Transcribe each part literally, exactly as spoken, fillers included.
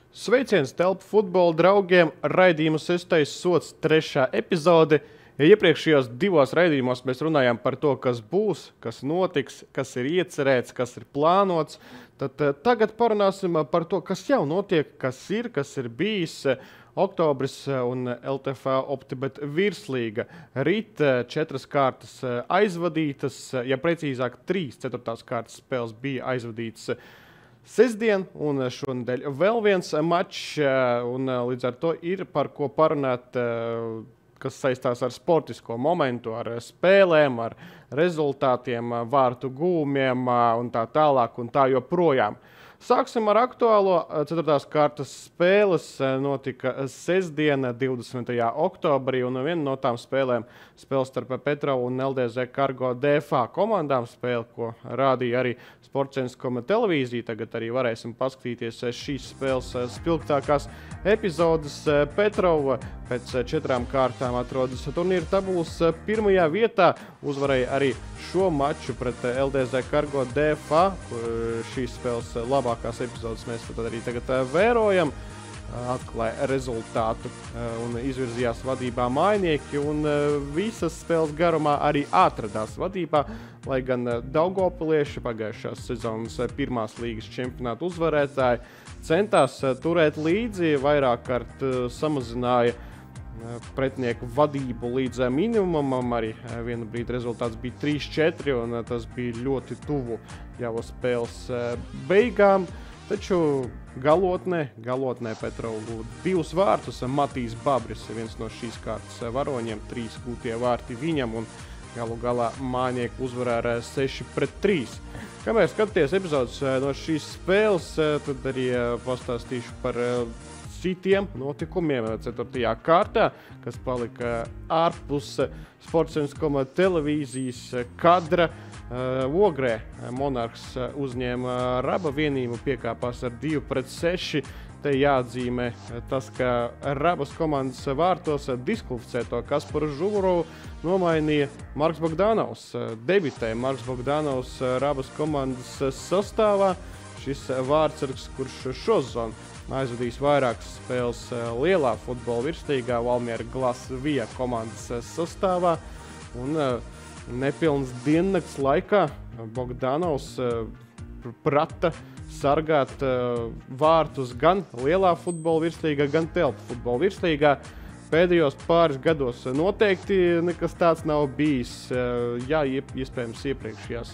Sveiciens telpu futbola draugiem, raidījuma sestais sots trešā epizode. Iepriekšējos divos raidījumos mēs runājām par to, kas būs, kas notiks, kas ir iecerēts, kas ir plānots. Tad tagad parunāsim par to, kas jau notiek, kas ir, kas ir bijis. Oktobris un L T F Optibet virslīga. Rīt četras kārtas aizvadītas, ja precīzāk trīs ceturtās kārtas spēles bija aizvadītas sestdien, un šonadēļ vēl viens mačs, un līdz ar to ir par ko parunāt, kas saistās ar sportisko momentu, ar spēlēm, ar rezultātiem, vārtu gūmiem un tā tālāk un tā joprojām. Sāksim ar aktuālo. Ceturtās kārtas spēles notika sestdien, divdesmitajā oktobrī, un viena no tām spēlēm spēles starp Petrovu un L D Z Cargo D F A komandām, spēle, ko rādīja arī Sportcentres televīzija. Tagad arī varēsim paskatīties šīs spēles spilgtākās epizodes. Petrova pēc četrām kārtām atrodas turnīra tabulas pirmajā vietā, uzvarēja arī šo maču pret L D Z Cargo D F A, kur šīs spēles labākās epizodes mēs tad arī tagad vērojam. Atklāja rezultātu un izvirzījās vadībā mājnieki, un visas spēles garumā arī atradās vadībā, lai gan daugavpilieši, pagājušās sezonas pirmās līgas čempionāta uzvarētāji, centās turēt līdzi, vairāk kārt samazināja pretinieku vadību līdz minimumam. Arī vienu brīdi rezultāts bija trīs četri, un tas bija ļoti tuvu jau spēles beigām. Taču galotnē, galotnē Petrovu divus vārtus, Matīs Babris, viens no šīs kārtas varoņiem, trīs gūtie vārti viņam, un galu galā mājnieku uzvarā ar seši pret trīs. Kamēr skaties epizodes no šīs spēles, tad arī pastāstīšu par citiem notikumiem ceturtajā kārtā, kas palika ārpus Sportcentres televīzijas kadra. Ogrē Monarhs uzņēma Raba vienību, piekāpās ar divi pret seši. Te jāatzīmē tas, ka Rabas komandas vārtos diskvalificēto Kasparu Žuvurovu nomainīja Marks Bogdanovs. Debitē Marks Bogdanovs Rabas komandas sastāvā. Šis vārdsargs, kurš šosezon aizvadījis vairākas spēles lielā futbola virslīgā, Valmiera Glasvija komandas sastāvā. Un nepilnas diennakts laikā Bogdanovs prata sargāt vārtus gan lielā futbola virslīgā, gan telpu futbola virslīgā. Pēdējos pāris gados noteikti nekas tāds nav bijis. Jā, iespējams iepriekšējās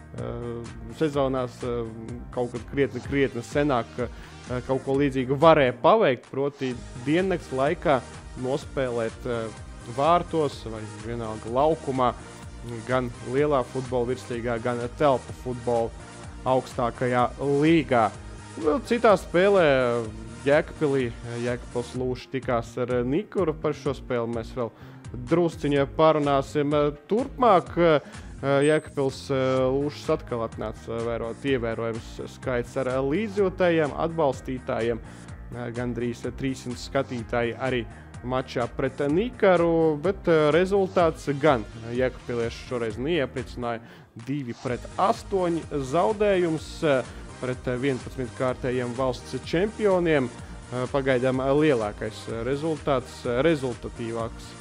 sezonās kaut kad krietni, krietni senāk kaut ko līdzīgu varēja paveikt, proti diennakts laikā nospēlēt vārtos vai vienalga laukumā gan lielā futbola virslīgā, gan telpu futbola augstākajā līgā. Vēl citā spēlē Jēkabpilī, Jēkabpils Lūši tikās ar Nikuru. Par šo spēli mēs vēl drusciņā parunāsim turpmāk. Jēkabpils Lūšas atkal atnāca vērot ievērojams skaits ar līdzjūtējiem, atbalstītājiem. Gandrīz trīssimt skatītāji arī mačā pret Nikaru, bet rezultāts gan Jēkabpilieši šoreiz neiepriecināja. divi pret astoņi zaudējums pret vienpadsmitkārtējiem valsts čempioniem. Pagaidām lielākais rezultāts, rezultatīvāks,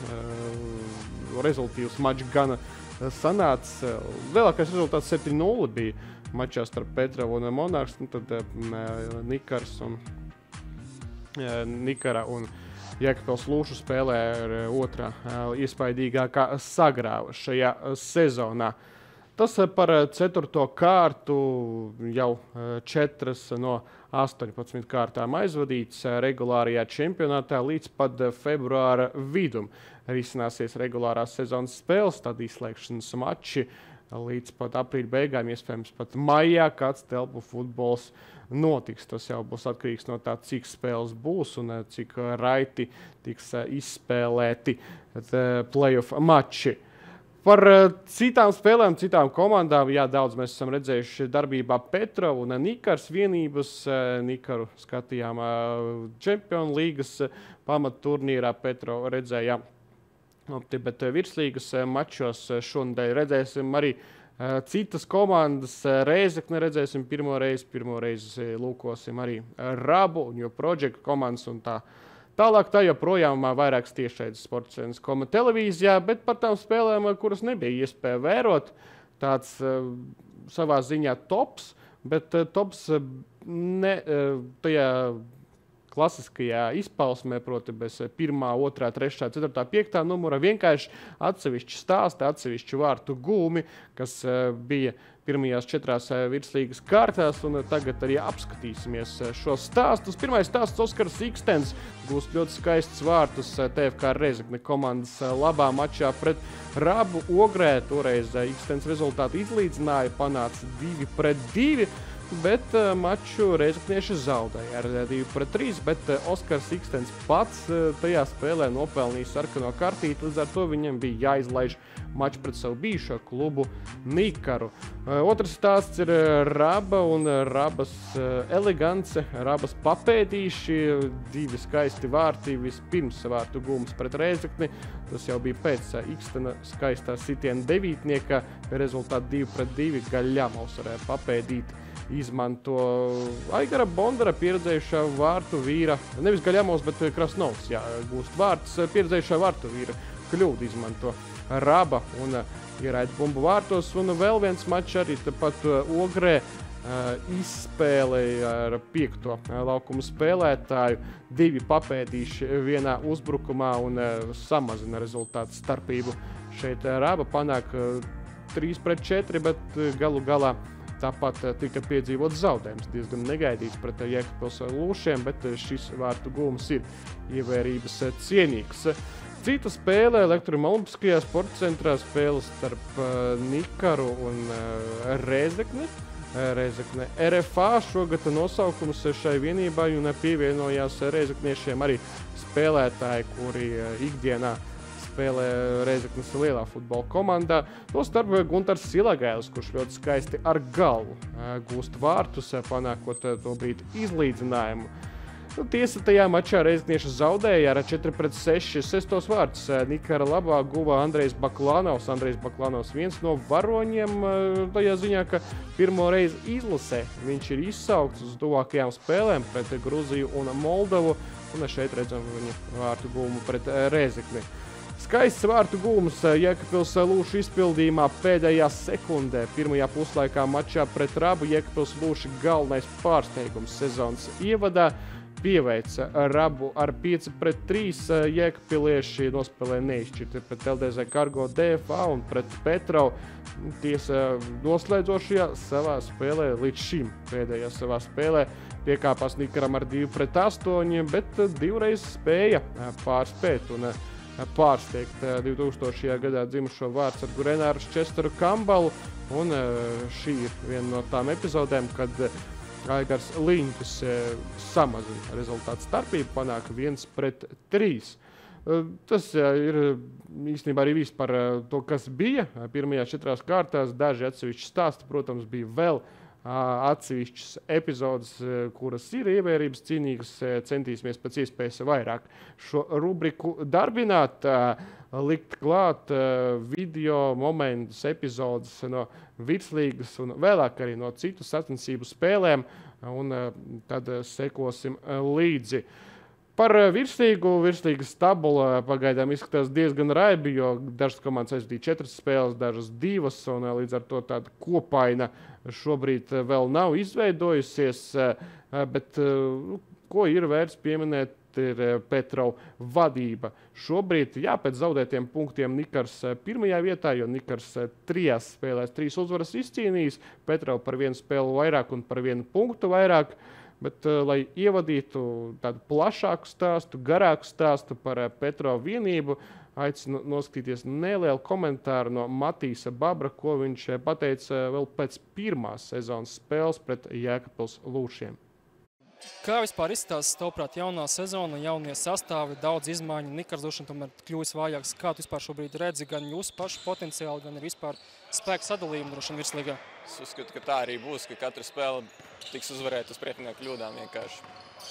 rezultīvs mačs gan sanāca. Lielākais rezultāts septiņi nulle bija mačā starp Petrovu un Monarhs, nu tad Nikars un Nikara un Jēkabpils Lūšu spēlē ar otrā iespaidīgākā sagrāva šajā sezonā. Tas par ceturto kārtu, jau četras no astoņpadsmit kārtām aizvadītas regulārajā čempionātā līdz pat februāra vidum. Risināsies regulārās sezonas spēles, tad izslēgšanas mači līdz pat aprīļa beigām, iespējams pat maijā, kāds telpu futbols notiks. Tas jau būs atkarīgs no tā, cik spēles būs un cik raiti tiks izspēlēti playoff mači. Par citām spēlēm, citām komandām, jā, daudz mēs esam redzējuši darbībā Petrovu un Nikars vienības. Nikaru skatījām Čempionu līgas pamatturnīrā, Petrovu redzējām Optibet virslīgas mačos. Šonadēļ redzēsim arī Citas komandas Rēzekne redzēsim pirmo reizi, pirmo reizi lūkosim arī Rabu un jo Project komandas un tā. Tālāk tā joprojām vairākas tiešraides sporta cenas koma televīzijā, bet par tām spēlēm, kuras nebija iespēja vērot, tāds uh, savā ziņā tops, bet uh, tops uh, ne uh, tajā klasiskajā izpausmē, proti bez pirmā, otrā, trešā, ceturtā, piektā numura, vienkārši atsevišķi stāsti, atsevišķi vārtu gūmi, kas uh, bija pirmajās četrās uh, virslīgas kārtās, un uh, tagad arī apskatīsimies uh, šos stāstus. Pirmais stāsts Oskars Ikstens gūst ļoti skaistus vārtus uh, T F K Rēzekne komandas uh, labā mačā pret Rabu Ogrē. Toreiz uh, Ikstens rezultātu izlīdzināja, panāca divi pret divi. Bet uh, maču rēzeknieši zaudēja ar divi pret trīs, bet uh, Oskars Ikstens pats uh, tajā spēlē nopelnīja sarkano kartīti, līdz ar to viņam bija jāizlaiž maču pret savu bijušo klubu Nikaru. Uh, otrs stāsts ir uh, Raba un uh, Rabas uh, elegance, Rabas papēdīši, divi skaisti vārti, vispirms vārtu gūms pret Rēzekni, tas jau bija pēc uh, Ikstena skaistā sitiena devītnieka, rezultāti divi pret divi Gaļamovs varēja papēdīt. Izmanto Aigara Bondara pieredzējušā vārtu vīra, nevis Gaļamovs, bet Krasnovs, jā, gūst vārtus, pieredzējušā vārtu vīra kļūdu izmanto Raba un ieraida bumbu vārtos, un vēl viens mačs arī tāpat Ogrē izspēle ar piekto laukumu spēlētāju, divi papēdīši vienā uzbrukumā un samazina rezultātu starpību. Šeit Raba panāk trīs pret četri, bet galu galā tāpat tika piedzīvots zaudējums, diezgan negaidīts pret Jēkabpils Lūšiem, bet šis vārtu gūms ir ievērības cienīgs. Cita spēle Elektromolimpiskajā sporta centrā spēles starp Nikaru un Rēzekni. Rēzekne R F A šogad nosaukums šai vienībai un pievienojās rēzekniešiem arī spēlētāji, kuri ikdienā spēlē Rēzeknes lielā futbola komandā. To starp Guntars Silagailis, kurš ļoti skaisti ar galvu gūst vārtus, panākot to brīdi izlīdzinājumu. Nu, tiesa, tajā mačā rēzeknieši zaudēja ar četri pret seši sestos vārtus. Nikara labā guva Andrejs Baklanovs. Andrejs Baklanovs viens no varoņiem tajā ziņā, ka pirmo reizi izlasē viņš ir izsaukts uz tuvākajām spēlēm pret Gruziju un Moldovu. Un šeit redzam viņa vārtu gūmu pret Rēzekni. Skaists vārtu gūms Jēkabpils Lūšu izpildījumā pēdējā sekundē. Pirmajā puslaikā mačā pret Rabu Jēkabpils Lūši galvenais pārsteigums sezonas ievadā. Pieveica Rabu ar pieci pret trīs, Jēkabpilieši nospēlē neizšķirti pret L D Z Cargo D F A un pret Petrov. Tiesa noslēdzošajā savā spēlē līdz šim pēdējā savā spēlē piekāpās Nikaram ar divi pret astoņi, bet divreiz spēja pārspēt un pārsteigt divtūkstošajā gadā dzimušo vārdsargu Renāru Česteru Kambalu, un šī ir viena no tām epizodēm, kad Aigars Liņķis samazina rezultātu starpību, panāk viens pret trīs. Tas ir īstenībā arī viss par to, kas bija pirmajās četrās kārtās. Daži atsevišķi stāsti, protams, bija vēl atsevišķas epizodes, kuras ir ievērības cīnīgas, centīsimies pēc iespējas vairāk šo rubriku darbināt, likt klāt video momentus, epizodes no virslīgas un vēlāk arī no citu sacensību spēlēm, un tad sekosim līdzi. Par virslīgu, virslīgas tabula pagaidām izskatās diezgan raibi, jo dažas komandas aizvadīja četras spēles, dažas divas, un līdz ar to tāda kopaina šobrīd vēl nav izveidojusies, bet ko ir vērts pieminēt, ir Petrov vadība. Šobrīd, jā, pēc zaudētiem punktiem Nikars pirmajā vietā, jo Nikars trijās spēlēs trīs uzvaras izcīnījis, Petrov par vienu spēlu vairāk un par vienu punktu vairāk. Bet, uh, lai ievadītu tādu plašāku stāstu, garāku stāstu par uh, Petrova vienību, aicinu noskatīties nelielu komentāru no Matīsa Babra, ko viņš uh, pateica uh, vēl pēc pirmās sezonas spēles pret Jēkabpils Lūšiem. Kā vispār izskatās, tavuprāt, jaunā sezona, jaunie sastāvi, daudz izmaiņu, Nikars droši vien tomēr kļūs vājāks. Kā tu vispār šobrīd redzi gan jūsu pašu potenciāli, gan arī vispār spēku sadalījumu droši vien virslīgā? Es uzskatu, ka tā arī būs, ka katra spēle tiks uzvarēta uz pretinieku kļūdām vienkārši.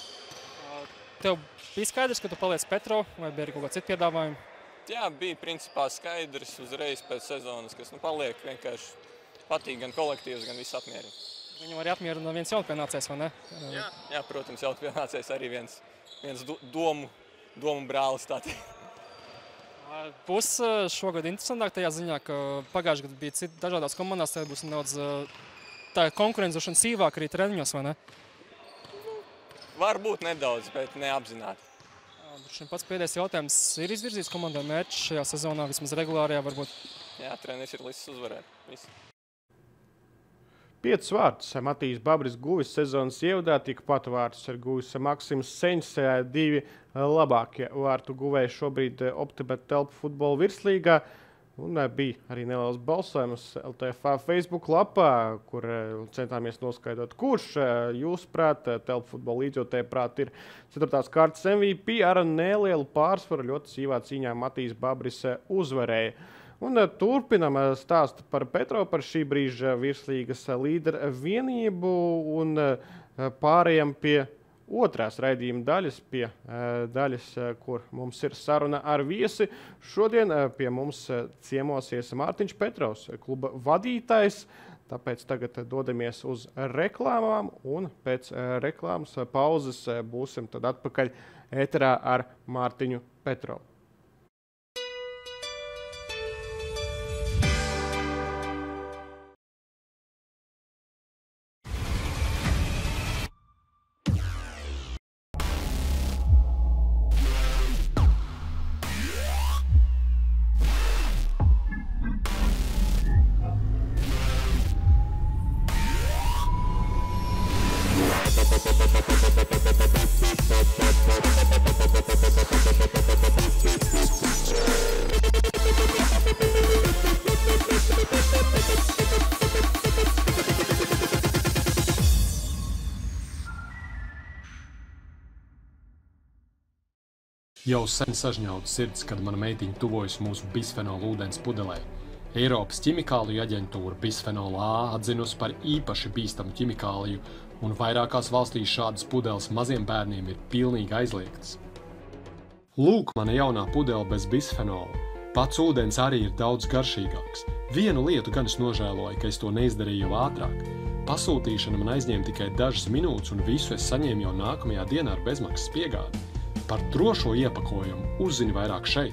Tev bija skaidrs, ka tu paliec Petro, vai bija arī kaut kā cita piedāvājuma? Jā, bija principā skaidrs uzreiz pēc sezonas, kas nu paliek vienkārši patīk gan kolektīvs, gan viss apmierina. Viņam arī apmierina viens jaunpienācējs, vai ne? Jā, jā, protams, jaunpienācējs arī viens, viens domu, domu brālis. Tā. Būs šogad interesantāk tajā ziņā, ka pagājušajā gadā bija citi dažādās komandās, tad būs nedaudz tā konkurenzošana sīvāk arī treniņos, vai ne? Varbūt nedaudz, bet neapzināti. Šim pats pēdējais jautājums ir izvirzīts komandai mērķis šajā sezonā, vismaz regulārajā varbūt? Jā, treneris ir līdz uzvarēt. Viss. Piecus vārtus Matīs Babris guvis sezonas ievadā, tikpat vārtus ir guvis Maksims Seņš, divi labākie vārtu guvēji šobrīd Optibet telpu futbola virslīgā. Un bija arī neliels balsojums L T F A Facebook lapā, kur centāmies noskaidrot, kurš jūsuprāt telpu futbola līdzjūtēji prāt ir ceturtās kārtas M V P ar nelielu pārsvaru. Ļoti sīvā cīņā Matīs Babris uzvarēja. Un turpinam stāstu par Petro, par šī brīža virslīgas līderu vienību un pārējām pie otrās raidījuma daļas, pie daļas, kur mums ir saruna ar viesi. Šodien pie mums ciemosies Mārtiņš Petrovs, kluba vadītājs, tāpēc tagad dodamies uz reklāmām un pēc reklāmas pauzes būsim tad atpakaļ ēterā ar Mārtiņu Petrovu. Jau sen sažņauta sirds, kad mana meitiņa tuvojas mūsu bisfenolu ūdens pudelē. Eiropas ķimikāliju aģentūra bisfenolu A atzinusi par īpaši bīstamu ķimikāliju, un vairākās valstīs šādas pudeles maziem bērniem ir pilnīgi aizliegtas. Lūk, mana jaunā pudele bez bisfenola. Pats ūdens arī ir daudz garšīgāks. Vienu lietu gan es nožēloju, ka es to neizdarīju jau ātrāk. Pasūtīšana man aizņēma tikai dažas minūtes, un visu es saņēmu jau nākamajā dienā ar bezmaksas piegādi. Par drošo iepakojumu uzzini vairāk šeit.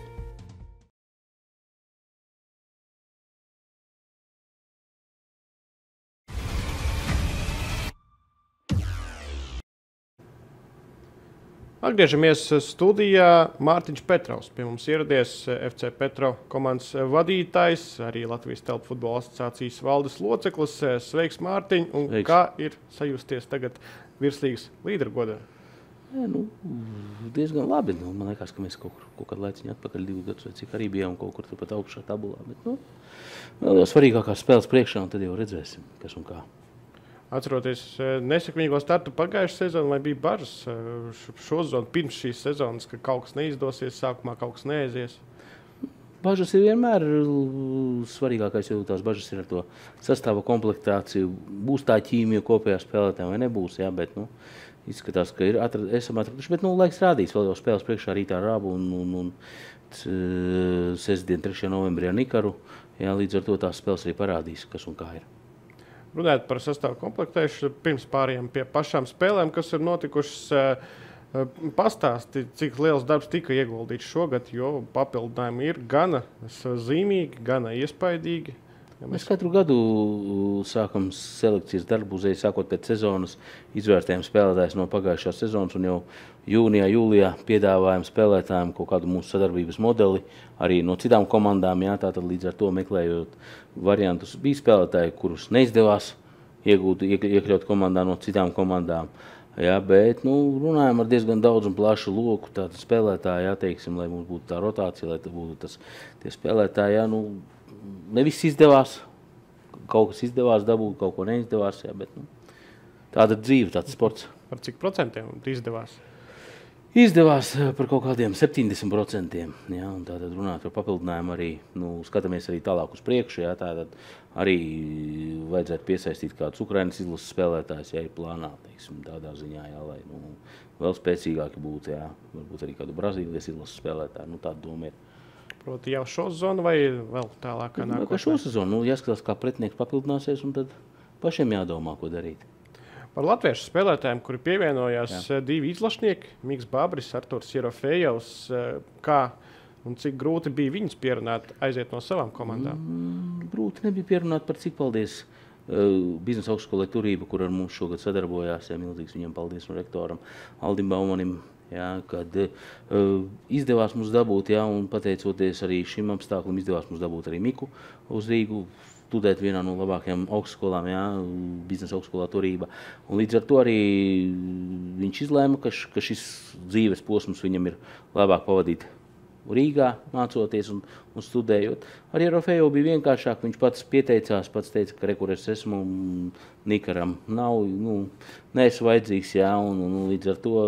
Atgriežamies studijā. Mārtiņš Petrovs pie mums ieradies, F C Petro komandas vadītājs, arī Latvijas telpu futbola asociācijas valdes loceklis. Sveiks, Mārtiņ! Un Sveiks. Kā ir sajusties tagad virslīgas līderu godā? Jā, nu, diezgan labi. Nu, man liekas, ka mēs kaut, kur, kaut kādu laiciņu atpakaļ divu gadus vai cik arī bijām kaut kur turpat augšā tabulā. Bet, nu, vēl jau svarīgākās spēles priekšā, un tad jau redzēsim, kas un kā. Atceroties nesakmīgo startu pagājušā sezonu, vai bija bažas šo sezonu pirms šīs sezonas, ka kaut kas neizdosies, sākumā kaut kas neaizies? Bažas ir vienmēr svarīgākais, jo tās bažas ir ar to sastāva komplektāciju. Būs tā ķīmija kopējā spēlētājā vai nebūs, jā, bet, nu, izskatās, ka ir atrad, esam atraduši, bet, nu, laiks rādīs, vēl jau spēles priekšā rītā ar Rabu un, un, un sestdien, trešajā novembrī ar Nikaru, jā, līdz ar to tās spēles arī parādīs, kas un kā ir. Runājot par sastāvu komplektēšanu, pirms pārējām pie pašām spēlēm, kas ir notikušas, pastāsti, cik liels darbs tika ieguldīts šogad, jo papildinājumi ir gana zīmīgi, gana iespaidīgi. Ja mēs... mēs katru gadu sākam selekcijas darbu, uzreiz sākot pēc sezonas, izvērtējam spēlētājus no pagājušās sezonas un jau jūnijā, jūlijā piedāvājam spēlētājiem kaut kādu mūsu sadarbības modeli, arī no citām komandām, jā, tātad līdz ar to meklējot variantus. Bija spēlētāji, kurus neizdevās iegūt, iekļaut komandā no citām komandām. Jā, bet nu, runājam ar diezgan daudz un plašu loku tādu spēlētāju, jā, teiksim, lai mums būtu tā rotācija, lai būtu tas tie spēlētāji, jā, nu, ne viss izdevās, kaut kas izdevās dabūt, kaut ko neizdevās, jā, bet nu, tāda dzīve, tāds sports. Par cik procentiem izdevās? Izdevās par kaut kādiem septiņdesmit procentiem, jā, un tātad runāt par papildinājumu arī, nu, skatāmies arī tālāk uz priekšu, jā, tātad arī vajadzētu piesaistīt kādus Ukrainas izlases spēlētājus, ja ir plānā, teiksim, tādā ziņā, jā, lai, nu, vēl spēcīgāki būtu, jā, varbūt arī kādu Brazīlijas izlases spēlētāju, nu, tāda doma ir. Proti jau šo sezonu vai vēl tālākā nākotnē? nākotnē? Šo sezonu, nu, jāskatās, kā pretinieks papildināsies, un tad pašiem jādomā, ko darīt. Par latviešu spēlētājiem, kuri pievienojās, Jā. divi izlašnieki, Miks Babris, Arturs Jerofejovs, kā un cik grūti bija viņus pierunāt aiziet no savām komandām? Mm, grūti nebija pierunāt par cik paldies uh, biznesa augstskolai Turība, kur ar mums šogad sadarbojās. Jā, milzīgs viņam paldies no rektoram Aldim Baumanim. Jā, kad uh, izdevās mums dabūt, jā, un pateicoties arī šim apstāklim, izdevās mums dabūt arī Miku uz Rīgu, studēt vienā no labākajām augstskolām, jā, biznesa augstskolā Turība. Un līdz ar to arī viņš izlēma, ka, š, ka šis dzīves posms viņam ir labāk pavadīt Rīgā, mācoties un, un studējot. Arī Rofejo bija vienkāršāk, viņš pats pieteicās, pats teica, ka rekur es esmu un Nikaram nav, nu, neesmu vajadzīgs, jā, un, un līdz ar to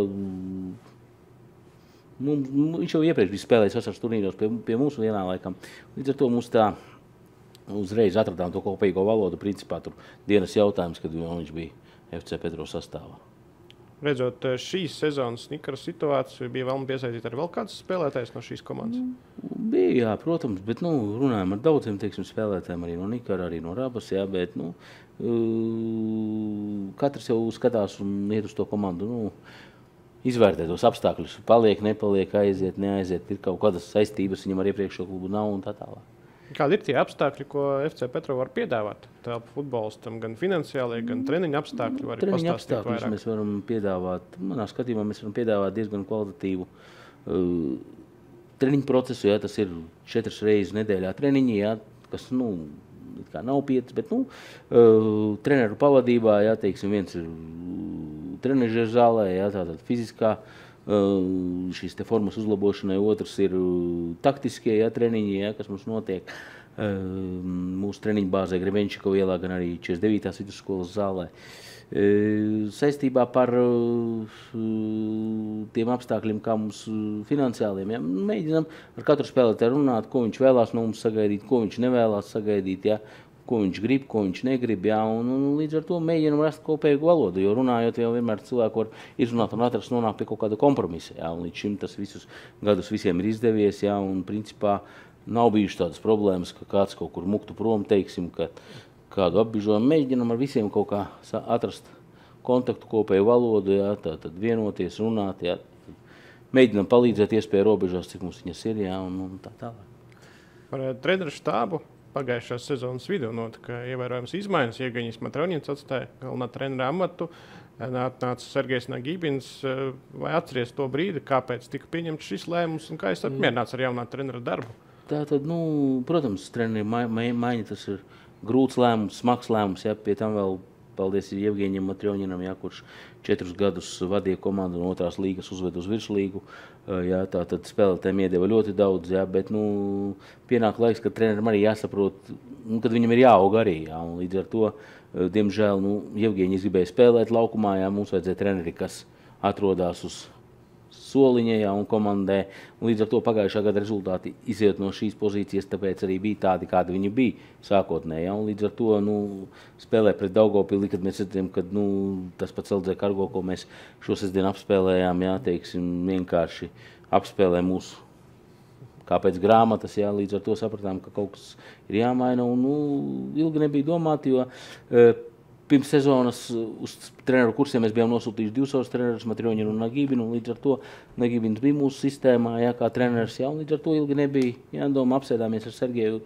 nu, viņš jau iepriekš bija spēlējis vasaras turnīros pie, pie mums vienā laikam. Līdz ar to mums tā uzreiz atradām to kopīgo valodu, principā tur dienas jautājums, kad viņš bija F C Petro sastāvā. Redzot šīs sezonas Nikara situāciju, bija vēlme piesaistīt arī vēl kāds spēlētājs no šīs komandas? Bija, jā, protams, bet nu, runājam ar daudziem, teiksim, spēlētājiem arī no Nikara, arī no Rabas, jā, bet nu, katrs jau skatās un iet uz to komandu, nu, izvērtē tos apstākļus, paliek, nepaliek, aiziet, neaiziet, ir kaut kādas saistības, viņam ar iepriekšējo klubu nav un tā tālāk. Kādi ir tie apstākļi, ko F C Petro var piedāvāt telpu futbolistam, gan finansiālie, gan treniņu apstākļi? Var treniņu apstākļus mēs varam piedāvāt, manā skatījumā mēs varam piedāvāt diezgan kvalitatīvu uh, treniņu procesu, jā, tas ir četras reizes nedēļā treniņi, jā, kas, nu, kā nav piecas, bet, nu, uh, treneru pavadībā, jā, teiksim, viens ir uh, trenežera zālē, jā, tātad fiziskā, Uh, šīs te formas uzlabošanai, otrs ir uh, taktiskie, jā, treniņi, jā, kas mums notiek uh, mūsu treniņu bāzē Grebenčikova ielā, gan arī četrdesmit devītās vidusskolas zālē. Uh, saistībā par uh, tiem apstākļiem, kā mums uh, finansiāliem, jā, mēģinām ar katru spēlētāju runāt, ko viņš vēlās no mums sagaidīt, ko viņš nevēlās sagaidīt, jā, ko viņš grib, ko viņš negrib, jā, un, un līdz ar to mēģinam rast kopēju valodu, jo runājot jau vienmēr cilvēku var izrunāt un atrast nonākt pie kaut kāda kompromisa, jā, un līdz šim tas visus gadus visiem ir izdevies, jā, un principā nav bijušas tādas problēmas, ka kāds kaut kur muktu prom, teiksim, ka kādu apbižojumu mēģinam ar visiem kaut kā atrast kontaktu, kopēju valodu, jā, tā, tad vienoties, runāt, jā, mēģinam palīdzēt iespēju robežās, cik mums viņas ir, jā, un, un tā tālāk. Par treneru štābu pagājušās sezonas vidū notika ievērojams izmaiņas. Iegaņas Matroniņš atstāja galvenā trenera amatu, nāca Sergejs Nagibins. Vai atceries to brīdi, kāpēc tika pieņemts šis lēmums un kā es apmierināts ar jaunā trenera darbu? Tā tad, nu, protams, treneri maiņa, tas ir grūts lēmums, smags lēmums, jā, pie tam vēl paldies Jevgeņam Matroniņam, jā, kurš četrus gadus vadīja komandu no otrās līgas uzved uz virslīgu. Jā, tā tad spēlētājiem iedeva ļoti daudz, jā, bet, nu, pienāk laiks, kad trenerim arī jāsaprot, nu, kad viņam ir jāaug arī, jā, un līdz ar to, diemžēl, nu, Jevgeņis gribēja spēlēt laukumā, jā, mums vajadzēja treneri, kas atrodās uz soliņa, jā, un komandē, un līdz ar to pagājušā gada rezultāti iziet no šīs pozīcijas, tāpēc arī bija tādi, kādi viņi bija sākotnē, jā, un līdz ar to, nu, spēlē pret Daugavpili, kad mēs redzējām, kad, nu, tas pats L D Kargo, ko mēs šo sestdienu apspēlējām, jā, teiksim, vienkārši apspēlē mūsu kā pēc grāmatas, jā, līdz ar to sapratām, ka kaut kas ir jāmaina, un, nu, ilgi nebija domāti, jo e, pirms sezonas uz treneru kursiem mēs bijām nosūtījuši divus savus trenerus, Matroniņu un Nagibinu, un līdz ar to Nagibins bija mūsu sistēmā, jā, kā treneris, jā, un līdz ar to ilgi nebija jādomā, apsēdāmies ar Sergeju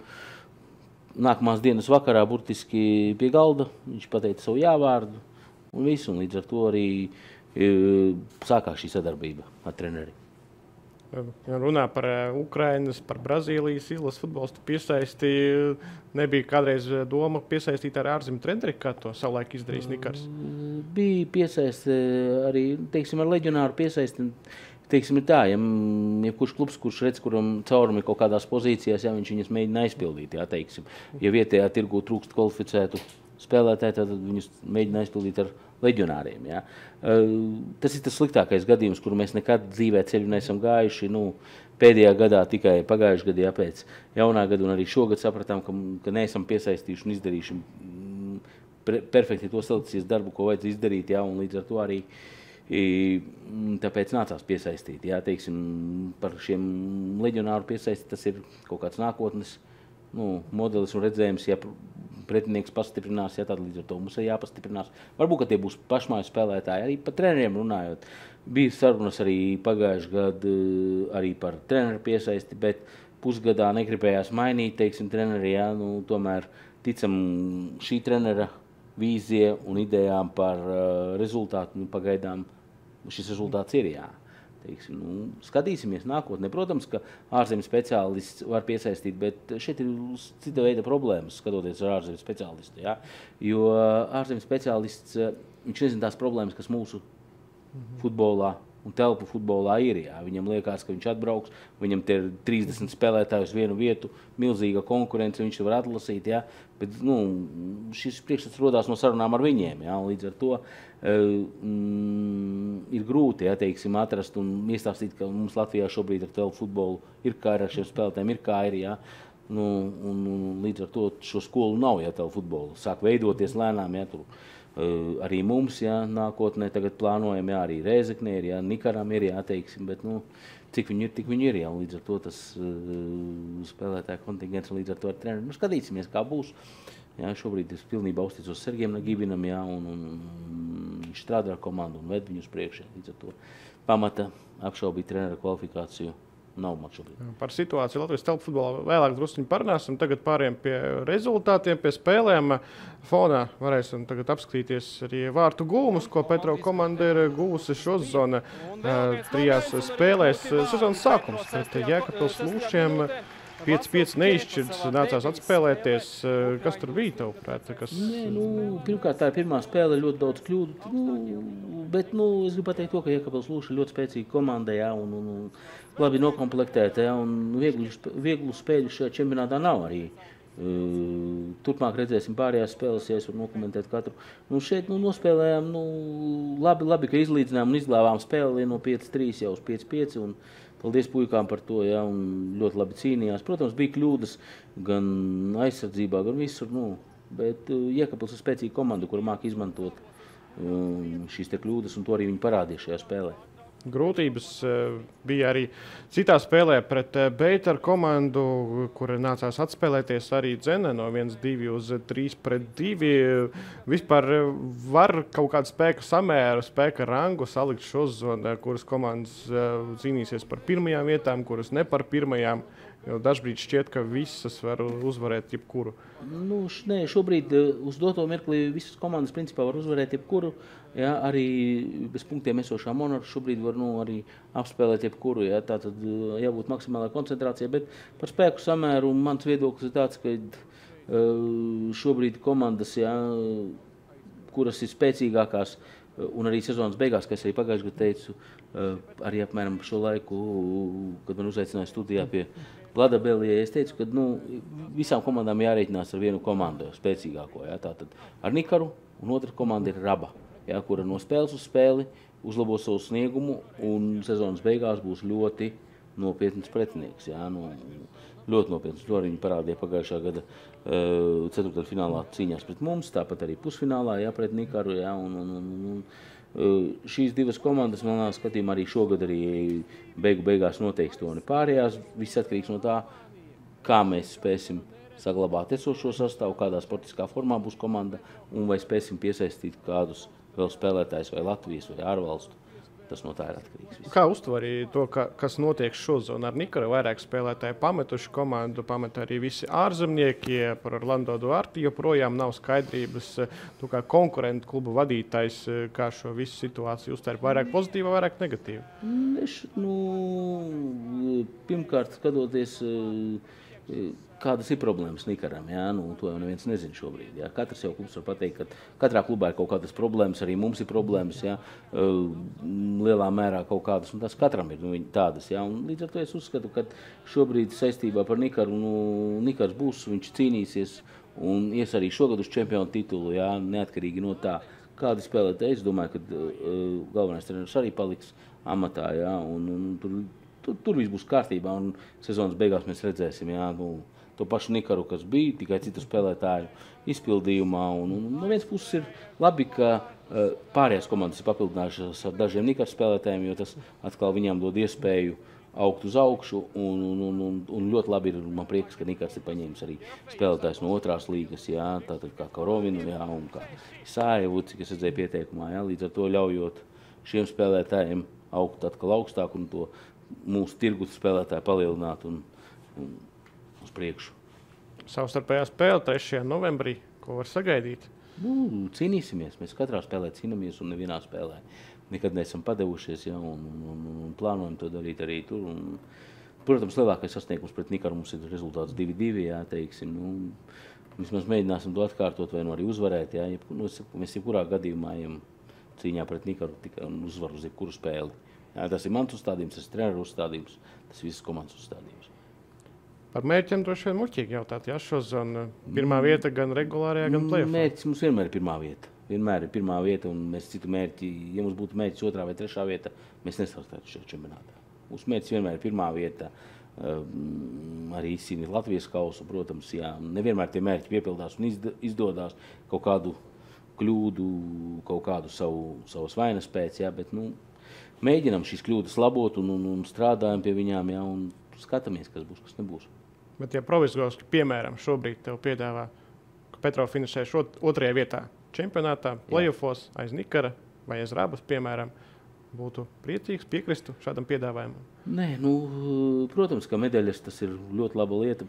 nākamās dienas vakarā burtiski pie galda, viņš pateica savu jāvārdu un visu, un līdz ar to arī e, sākās šī sadarbība ar treneri. Runā par Ukrainas, par Brazīlijas izlases futbolistu piesaisti. Nebija kādreiz doma piesaistīt ar ārzemju treneri, kā to savulaik izdarījis Nikars? Bija piesaisti arī, teiksim, ar leģionāru piesaisti. Teiksim, ir tā, ja jebkurš klubs, kurš redz, kuram caurumi kaut kādās pozīcijās, ja viņš viņas mēģina aizpildīt, jā, teiksim. Ja vietējā tirgū trūkst kvalificētu spēlētāji, tad viņus mēģina aizpildīt ar leģionāriem. Jā. Tas ir tas sliktākais gadījums, kuru mēs nekad dzīvē ceļu neesam gājuši. Nu, pēdējā gadā tikai pagājušajā gadā, jā, pēc jaunā gada, un arī šogad sapratām, ka, ka neesam piesaistījuši un izdarījuši perfekti to selekcijas darbu, ko vajadz izdarīt. Jā, un līdz ar to arī Tāpēc nācās piesaistīt. Jā, teiksim, par šiem leģionāru piesaistīt, tas ir kaut kāds nākotnes nu, modelis un redzējums, ja pretinieks pastiprinās, ja tad līdz ar to mums ir jāpastiprinās. Varbūt, ka tie būs pašmāju spēlētāji, arī par treneriem runājot. Bija sarunas arī pagājuši gadu arī par treneru piesaisti, bet pusgadā negribējās mainīt, teiksim, treneri, jā, nu, tomēr ticam šī trenera vīzija un idejām par uh, rezultātu, nu, pagaidām šis rezultāts ir, jā. Teiksim, nu, skatīsimies nākotnē. Protams, ka ārzemju speciālists var piesaistīt, bet šeit ir cita veida problēmas, skatoties ar ārzemju speciālistu. Ja? Jo ārzemju speciālists, viņš nezina tās problēmas, kas mūsu mm-hmm. futbolā un telpu futbolā ir. Jā. Viņam liekas, ka viņš atbrauks, viņam te ir trīsdesmit spēlētāji uz vienu vietu, milzīga konkurence, viņš var atlasīt. Jā. Bet nu, šis priekšstats rodās no sarunām ar viņiem. Jā. Līdz ar to mm, ir grūti jā, teiksim, atrast un iestāstīt, ka mums Latvijā šobrīd ar telpu futbolu ir kā ir ar šiem spēlētājiem, ir kā ir. Jā. Nu, un, un līdz ar to šo skolu nav, ja telpu futbolu sāk veidoties lēnām. Jā, tur. Uh, arī mums, jā, nākotnē tagad plānojam, jā, arī Rēzeknē ir, jā, Nikaram ir, jā, teiksim, bet, nu, cik viņi ir, tik viņi ir, jā, līdz ar to tas uh, spēlētāja kontingents un līdz ar to ar treneri. Nu, skatīsimies, kā būs. Jā, šobrīd es pilnībā uzticos Sergejam Nagibinam, jā, un, un, un viņš strādā ar komandu un ved viņu uz priekšu, līdz ar to pamata apšaubīt trenera kvalifikāciju. Nav man šobrīd. Par situāciju Latvijas telpu futbolā vēlāk drusciņi parunāsim. Tagad pāriem pie rezultātiem, pie spēlēm. Fonā varēsim tagad apskatīties arī vārtu gūmus, ko Petro komanda ir gūsi šo sezonu trijās spēlēs. Sezonas sākums pret Jēkabpils Lūšiem. pieci pieci neizšķirts, nācās atspēlēties. Kas tur bija, tavuprāt? Kas... Nē, nu, pirmkārt, tā ir pirmā spēle, ļoti daudz kļūdu. Nu, bet nu, es gribu pateikt to, ka Jēkabpils Lūša ir ļoti spēcīga komanda, jā, un, un, un labi nokoplektēta, jā, un vieglu, vieglu spēļu šajā čempionātā nav arī. Uh, turpmāk redzēsim pārējās spēles, ja es varu nokomentēt katru. Nu, šeit nu, nospēlējām nu, labi, labi, ka izlīdzinām un izglāvām spēli no pieci trīs jau uz pieci pieci. Un, paldies puikām par to, ja, un ļoti labi cīnījās. Protams, bija kļūdas gan aizsardzībā, gan visur, nu, bet uh, Jēkabpils ir spēcīga komanda, kura māk izmantot um, šīs te kļūdas, un to arī viņi parādīja šajā spēlē. Grūtības uh, bija arī citā spēlē pret uh, Beitaru komandu, kura nācās atspēlēties arī dzene no viens divi uz trīs pret divi. Vispār var kaut kādu spēka samēru, spēka rangu salikt šo zonu, kuras komandas uh, cīnīsies par pirmajām vietām, kuras ne par pirmajām. Jo dažbrīd šķiet, ka visas var uzvarēt jebkuru. Nu, š, nē, šobrīd uz doto mirkli visas komandas principā var uzvarēt jebkuru. Jā, arī bez punktiem esošā Monarha šobrīd var nu, arī apspēlēt jebkuru. Jā, tā tad jābūt maksimālā koncentrācijā. Bet par spēku samēru mans viedoklis ir tāds, ka šobrīd komandas, jā, kuras ir spēcīgākās, un arī sezonas beigās, kā es arī pagājušajā gadā teicu, arī apmēram šo laiku, kad man uzaicināja studijā pie Vlada Belijā, es teicu, ka nu, visām komandām jārēķinās ar vienu komandu, spēcīgāko. Jā, tātad ar Nikaru, un otra komanda ir Raba, jā, kura no spēles uz spēli uzlabo savu sniegumu, un sezonas beigās būs ļoti nopietns pretinieks. Jā, nu, ļoti nopietns. To arī viņi parādīja pagājušā gada uh, ceturtdaļfinālā cīņās pret mums, tāpat arī pusfinālā, jā, pret Nikaru. Jā, un, un, un, un, uh, šīs divas komandas, manā skatījumā, arī šogad arī beigu beigās noteiks to un pārējās. Viss atkarīgs no tā, kā mēs spēsim saglabāt esošo sastāvu, kādā sportiskā formā būs komanda un vai spēsim piesaistīt kādus vēl spēlētājus vai Latvijas vai ārvalstu. Tas no tā ir atkarīgs. Viss. Kā uztver to, ka, kas notiek šodien ar Nikaru? Vairāk spēlētāji pametuši komandu, pamet arī visi ārzemnieki. Par Orlando Duarti joprojām nav skaidrības. Tu kā konkurentu klubu vadītājs, kā šo visu situāciju uztver? Vairāk pozitīva, vairāk negatīva? Es, nu, pirmkārt, skatoties, kādas ir problēmas Nikaram, jā, nu, to jau neviens nezina šobrīd, jā. Katrs jau klubs var pateikt, ka katrā klubā ir kaut kādas problēmas, arī mums ir problēmas, jā, lielā mērā kaut kādas, un tas katram ir nu, tādas, jā, un līdz ar to es uzskatu, ka šobrīd saistībā par Nikaru, nu, Nikars būs, viņš cīnīsies un ies arī šogad uz čempionu titulu, jā, neatkarīgi no tā, kādi spēlētāji. Es domāju, ka uh, galvenais treneris arī paliks amatā, jā, un, un tur, tur, tur viss būs kārtībā, un sezonas beigās mēs redzēsim, jā, nu, to pašu Nikaru, kas bija tikai citu spēlētāju izpildījumā. Un, un no vienas puses ir labi, ka uh, pārējās komandas ir papildinājušas ar dažiem Nikaru spēlētājiem, jo tas atkal viņām dod iespēju augt uz augšu. Un, un, un, un, un ļoti labi ir, man prieks, ka Nikars ir paņēmis arī spēlētājs no otrās līgas, jā, tātad kā Karovinu, jā, un kā Sājevu, cik es redzēju pieteikumā, jā, līdz ar to ļaujot šiem spēlētājiem augt atkal augstāk un to mūsu tirgus spēlētāju palielināt un, un uz priekšu. Savstarpējā spēle trešajā novembrī, ko var sagaidīt? Nu, cīnīsimies, mēs katrā spēlē cīnāmies un nevienā spēlē. Nekad neesam padevušies, ja, un, un, un, un plānojam to darīt arī tur. Un, protams, lielākais sasniegums pret Nikaru mums ir rezultāts divi divi, jā, teiksim. Nu, vismaz mēģināsim to atkārtot vai nu arī uzvarēt, jā. Ja, nu, mēs jebkurā gadījumā ejam cīņā pret Nikaru tikai un uzvaru uz jebkuru spēli. Jā, tas ir mans uzstādījums, tas ir treneru uzstādījums, tas ir visas komandas uzstādījums. Par mērķiem droši vien muļķīgi jautāt, jā, šozon pirmā vieta gan regulārajā, gan play-offā. Mērķis mums vienmēr ir pirmā vieta. Vienmēr ir pirmā vieta, un mēs citu mērķi, ja mums būtu mērķis otrā vai trešā vieta, mēs nestartētu šajā čempionātā. Mūsu mērķis vienmēr ir pirmā vieta, um, arī izcīnīt Latvijas kausu, protams, jā, nevienmēr tie mērķi piepildās un izdodās kaut kādu kļūdu, kaut kādu savu, savas vainas pēc, jā, bet, nu, mēģinam šīs kļūdas labot un, un, un strādājam pie viņām, jā, un skatāmies, kas būs, kas nebūs. Bet, ja Provizorovski, piemēram, šobrīd tev piedāvā, ka Petrov finišēs otrajā vietā čempionātā, play-offos, aiz Nikara vai aiz Rabas, piemēram, būtu priecīgs, piekristu šādam piedāvājumam? Nē, nu, protams, ka medaļas tas ir ļoti laba lieta.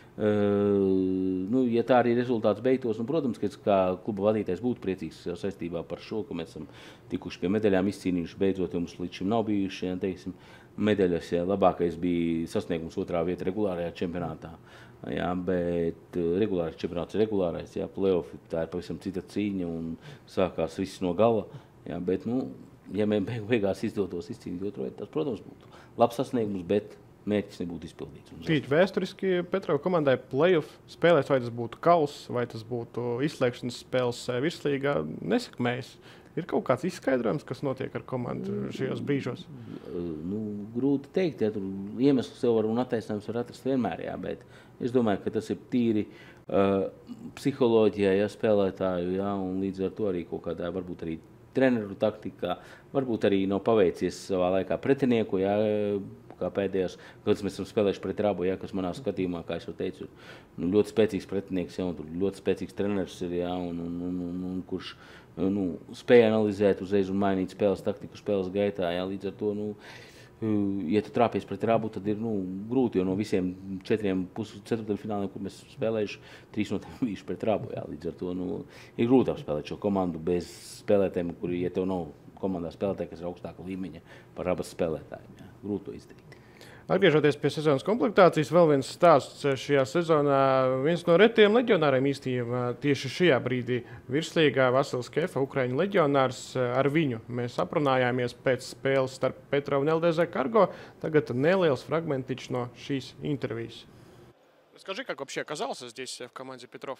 Uh, nu, ja tā arī rezultāts beigtos, nu, protams, ka es kā kluba vadītājs būtu priecīgs saistībā par šo, ka mēs esam tikuši pie medaļām, izcīnījuši beidzot, jo mums līdz šim nav bijuši, ja, teiksim, medaļas. Ja, labākais bija sasniegums otrā vieta regulārajā čempionātā. Jā, bet regulārais čempionāts ir regulārais, jā, play-off, tā ir pavisam cita cīņa un sākās viss no gala. Jā, bet, nu, ja mēs beig beigās izdotos izcīnīt otro vietu, tas, protams, būtu labs sasniegums, bet mērķis nebūtu izpildīts. Tīri vēsturiski Petrova komandai play-off spēlēs, vai tas būtu kauss, vai tas būtu izslēgšanas spēles virslīgā, nesakmējas. Ir kaut kāds izskaidrojums, kas notiek ar komandu šajos brīžos? Nu, grūti teikt, ja tur iemesls sev var un attaisnojums var atrast vienmēr, jā, bet es domāju, ka tas ir tīri uh, psiholoģijā, ja, spēlētāju, jā, un līdz ar to arī kaut kādā varbūt arī treneru taktikā, varbūt arī nav paveicies savā laikā pretinieku, jā, kā pēdējās, kad mēs esam spēlējuši pret Rabu, jā, kas manā skatījumā, kā es jau teicu, nu, ļoti spēcīgs pretinieks, jā, un tur ļoti spēcīgs treneris ir, jā, un, un, un, un, un kurš nu, spēja analizēt uzreiz un mainīt spēles taktiku spēles gaitā, jā, līdz ar to, nu, ja tu trāpies pret Rabu, tad ir, nu, grūti, jo no visiem četriem pusu ceturtdaļfināliem, kur mēs spēlējuši, trīs no tiem bijuši pret Rabu, jā, līdz ar to, nu, ir grūti apspēlēt šo komandu bez spēlētājiem, kuri, ja tev nav komandā spēlētāji, kas ir augstāka līmeņa par Rabas spēlētājiem, jā, grūti to izdarīt. Atgriežoties pie sezonas komplektācijas, vēl viens stāsts šajā sezonā. Viens no retiem leģionāriem īstenībā tieši šajā brīdī virslīgā Vasils Kefa, Ukraiņu leģionārs. Ar viņu mēs aprunājāmies pēc spēles starp Petrovu un L D Z Kargo. Tagad neliels fragmentiņš no šīs интервьюs. Скажи, как вообще оказался здесь в команде Петров?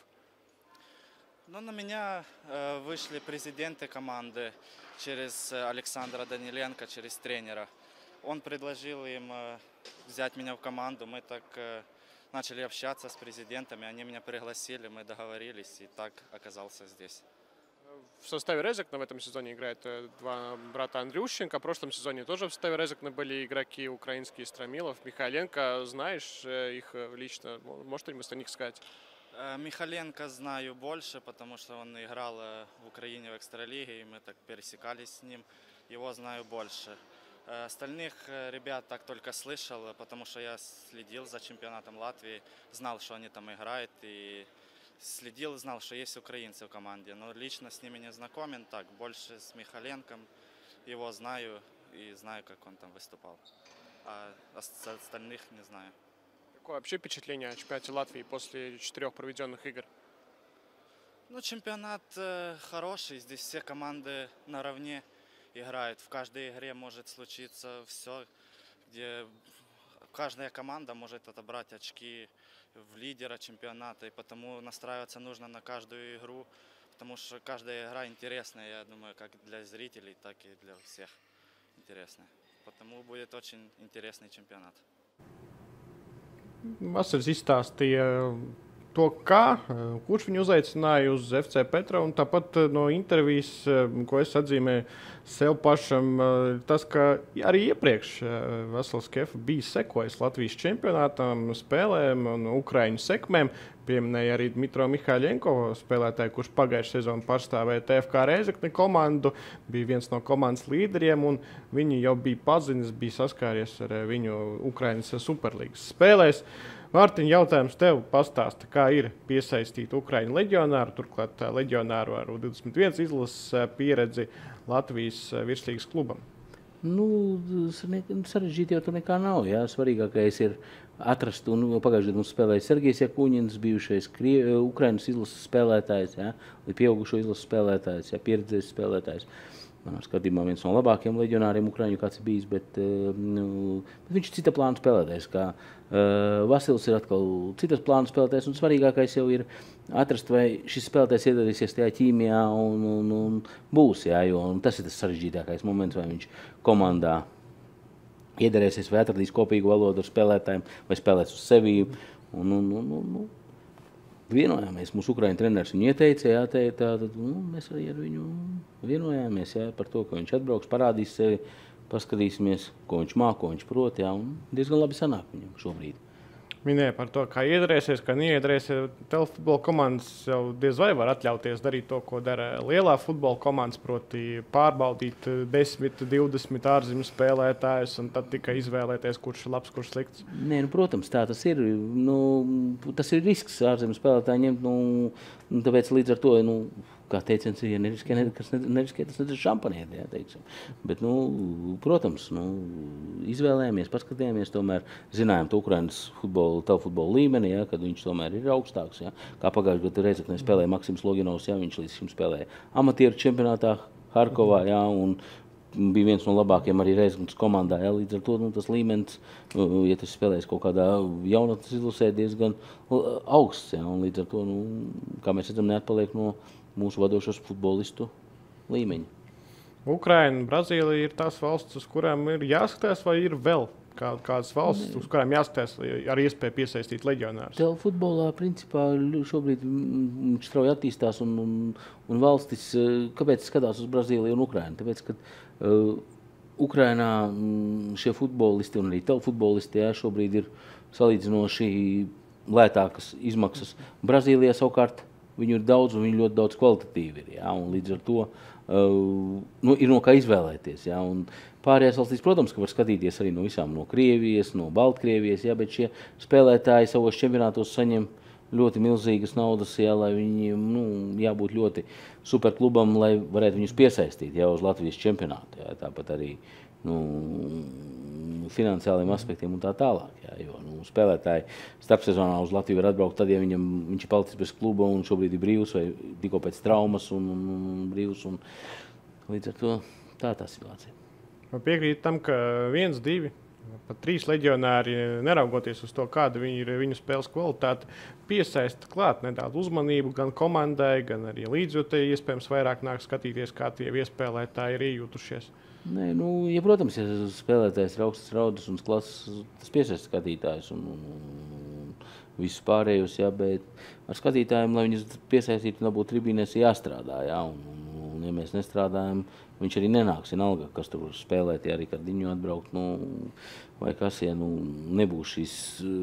Ну, на меня э, вышли президенты команды через Александра Даниленко, через тренера. Он предложил им э, взять меня в команду. Мы так э, начали общаться с президентами, они меня пригласили, мы договорились, и так оказался здесь. В составе Резекна в этом сезоне играет два брата Андрющенко. В прошлом сезоне тоже в составе Резекна были игроки украинские: Стромилов, Михайленко. Знаешь их лично? Можешь что-нибудь о них сказать? Михайленко знаю больше, потому что он играл в Украине в экстралиге, и мы так пересекались с ним. Его знаю больше. Остальных ребят так только слышал, потому что я следил за чемпионатом Латвии, знал, что они там играют, и следил, знал, что есть украинцы в команде. Но лично с ними не знакомен, так, больше с Михайленком его знаю и знаю, как он там выступал. А остальных не знаю. Какое вообще впечатление о чемпионате Латвии после четырех проведенных игр? Ну, чемпионат э, хороший, здесь все команды наравне играют. В каждой игре может случиться все, где каждая команда может отобрать очки в лидера чемпионата, и потому настраиваться нужно на каждую игру, потому что каждая игра интересная, я думаю, как для зрителей, так и для всех интересная. Потому будет очень интересный чемпионат. Vasaras izstāstīja to, kā, kurš viņu uzaicināja uz F C Petra, un tāpat no intervijas, ko es atzīmēju sev pašam, tas, ka arī iepriekš Vasils Kefa bija sekojis Latvijas čempionātam, spēlēm un Ukraiņu sekmēm. Pieminēja arī Dmitro Mihāļenko, spēlētāju, kurš pagājušajā sezonā pārstāvēja T F K Rēzekne komandu, bija viens no komandas līderiem, un viņi jau bija pazinis, bija saskāries ar viņu Ukrainas Superlīgas spēlēs. Mārtiņ, jautājums tev pastāsta, kā ir piesaistīt Ukraiņu leģionāru, turklāt leģionāru ar U divdesmit viens izlases pieredzi Latvijas virslīgas klubam. Nu, sarežģīti jau tur nekā nav. Jā. Svarīgākais ir atrast, un pagājušajā gadā mums spēlēja Sergejs Jakuņins, bijušais Krie, Ukrainas izlases spēlētājs, jā, pieaugušo izlases spēlētājs, jā, pieredzējis spēlētājs. Manā skatījumā viens no labākajiem leģionāriem Ukraiņu kāds ir bijis, bet, nu, bet viņš ir cita plāna spēlētājs. Kā, uh, Vasils ir atkal citas plāna spēlētājs, un svarīgākais jau ir atrast, vai šis spēlētājs iedarīsies tajā ķīmijā un, un, un būs, jā, jo un tas ir tas sarežģītākais moments, vai viņš komandā iedarēsies, vai atradīs kopīgu valodu ar spēlētājiem, vai spēlēs uz sevi. Un, un, un, un, un. Vienojāmies, mūsu Ukraiņu treneris viņu ieteica, jā, tā, tā, tad, nu, mēs arī ar viņu vienojāmies, jā, par to, ka viņš atbrauks, parādīs sevi, paskatīsimies, ko viņš māk, ko viņš prot, jā, un diezgan labi sanāk viņam šobrīd. Minēja par to, kā iedarēsies, kā neiedarēsies. Telefutbola komandas jau diez vai var atļauties darīt to, ko dara lielā futbola komandas, proti pārbaudīt desmit, divdesmit ārzemju spēlētājus un tad tikai izvēlēties, kurš ir labs, kurš slikts. Nē, nu, protams, tā tas ir. Nu, tas ir risks ārzemju spēlētāji ņemt, nu, tāpēc līdz ar to, nu, kā teiciens, ja neriskē, kas neriskē, tas nedara šampanieti, jā, teiksim. Bet, nu, protams, nu, izvēlējāmies, paskatījāmies, tomēr zinājām to Ukrainas futbolu, telefutbolu līmeni, jā, kad viņš tomēr ir augstāks, jā. Kā pagājušajā gadā Rēzeknē spēlēja Maksims Loginovs, jā, viņš līdz šim spēlēja amatieru čempionātā Harkovā, jā, un bija viens no labākajiem arī Rēzeknes komandā, jā, līdz ar to, nu, tas līmenis, ja tas spēlēs kaut kādā jaunatnes izlasē, diezgan augsts, jā, un līdz ar to, nu, kā mēs redzam, neatpaliek no mūsu vadošos futbolistu līmeņi. Ukraina, Brazīlija ir tās valsts, uz kurām ir jāskatās, vai ir vēl kādas valsts, uz kurām jāskatās ar iespēju piesaistīt leģionārus? Tev futbolā, principā, šobrīd strauji attīstās un, un, un valstis, kāpēc skatās uz Brazīliju un Ukrainu? Tāpēc, ka uh, Ukrainā šie futbolisti un arī telefutbolisti, jā, šobrīd ir salīdzinoši lētākas izmaksas. Brazīlijā savukārt viņu ir daudz un viņi ļoti daudz kvalitatīvi ir, jā, un līdz ar to uh, nu, ir no kā izvēlēties, jā, un pārējās valstīs, protams, ka var skatīties arī no visām, no Krievijas, no Baltkrievijas, jā, bet šie spēlētāji savos čempionātos saņem ļoti milzīgas naudas, jā, lai viņiem, nu, jābūt ļoti superklubam, lai varētu viņus piesaistīt, jā, uz Latvijas čempionātu, jā, tāpat arī, nu, finansiāliem aspektiem un tā tālāk, jā, jo, nu, spēlētāji starpsezonā uz Latviju var atbraukt tad, ja viņam, viņš ir palicis bez kluba un šobrīd ir brīvs vai tikko pēc traumas un, un, un brīvs, un līdz ar to tā tā situācija. Piekrīt tam, ka viens, divi, pat trīs leģionāri, neraugoties uz to, kāda viņi ir viņu spēles kvalitāte, piesaista klāt nedaudz uzmanību gan komandai, gan arī līdzjūtēji iespējams vairāk nāk skatīties, kā tie iespēlētāji ir iejutušies. Nē, nu, ja, protams, ja spēlētājs ir augstas raudas un klases, tas piesaista skatītājus un, un, un visus pārējos, jā, bet ar skatītājiem, lai viņus piesaistītu un būtu tribīnēs, jāstrādā, jā, un, un, un ja mēs nestrādājam, viņš arī nenāks, vienalga, kas tur spēlēt, ja arī Kardiņu atbraukt, nu, vai kas, ja nu, nebūs šis,